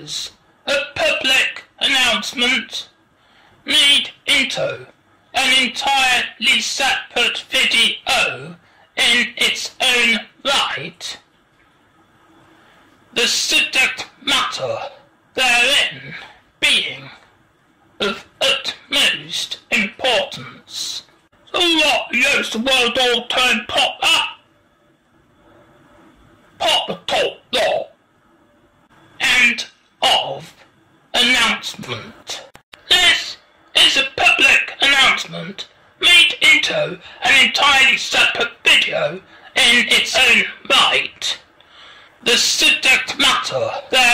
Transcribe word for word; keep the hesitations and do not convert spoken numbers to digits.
is a public announcement made into an entirely separate video in its own right, the subject matter therein being of utmost importance. So what, yes, the world all turned pop up? Pop the top law. End of announcement. This is a public announcement made into an entirely separate video in its own right. The subject matter therein